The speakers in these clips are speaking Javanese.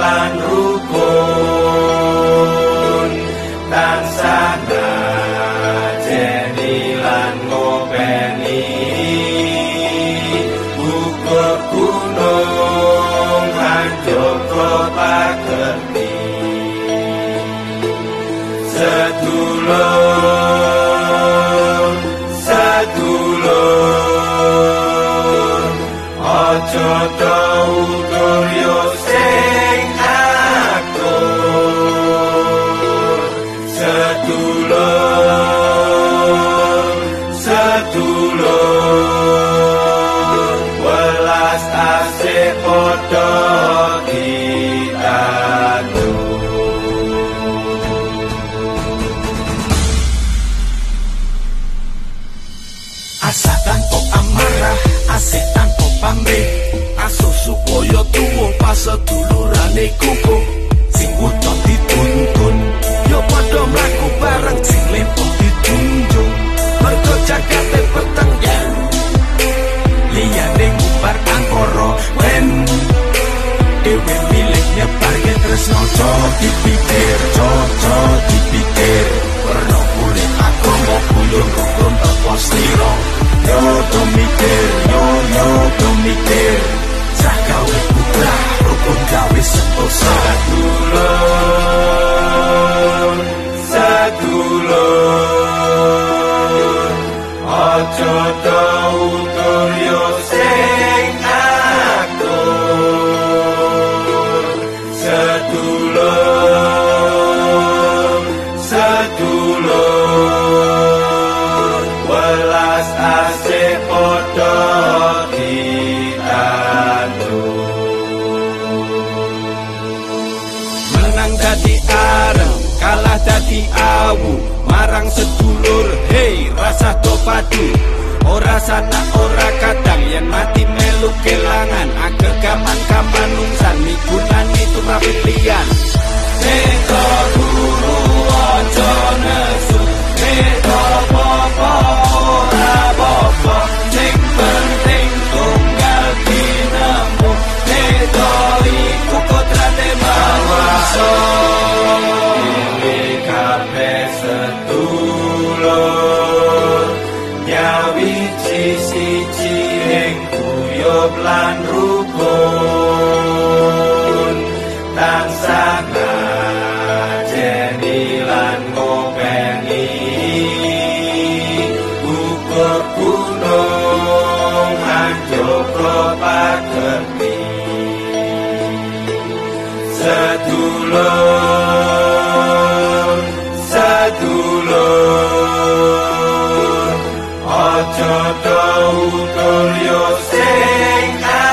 lan rukun tansah ngajeni lan ngopeni ukur gunung hanjoko pagerti sedulur sedulur aja utur yo sing akur sedulur sedulur welas asih padha asa tanpa amarah, asik tanpa pamrih, aso supaya tuwa pasedulurane kukuh. Sing utuh dituntun, yo padha mlaku bareng, sing lempoh ditunjung. Mergo jagate peteng yen liyane ngubar angkara wen dhewe milih nyebarke tresno aja dipikir, aja dipikir. Perno kulit agama kulur rukun tanpa slira. Yo mikir, yo mikir. Sagawe putra rukun gawe sentosa. Sedulur, sedulur, aja utur yo sing akur. Sedulur, sedulur, welas asih padha menang dadi areng, kalah dadi awu, marang sedulur, hei rasa do padu. Ora sana ora kadang yen mati melu kelangan, agegaman kamanungsan migunani tumrapit liyan. Neko guru aja nesu, neko popo ora popo, sing penting tunggal dinemu, neko iku kodrate mawaso. Ini kabeh sedulur nyawiji siji ing guyub lan rukun tansah ngajeni lan ngopeni ukur gunung hanjoko pagerti sedulur sedulur aja utur yo sing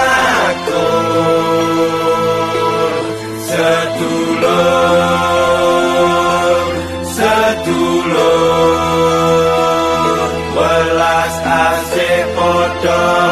akur sedulur sedulur welas asih padha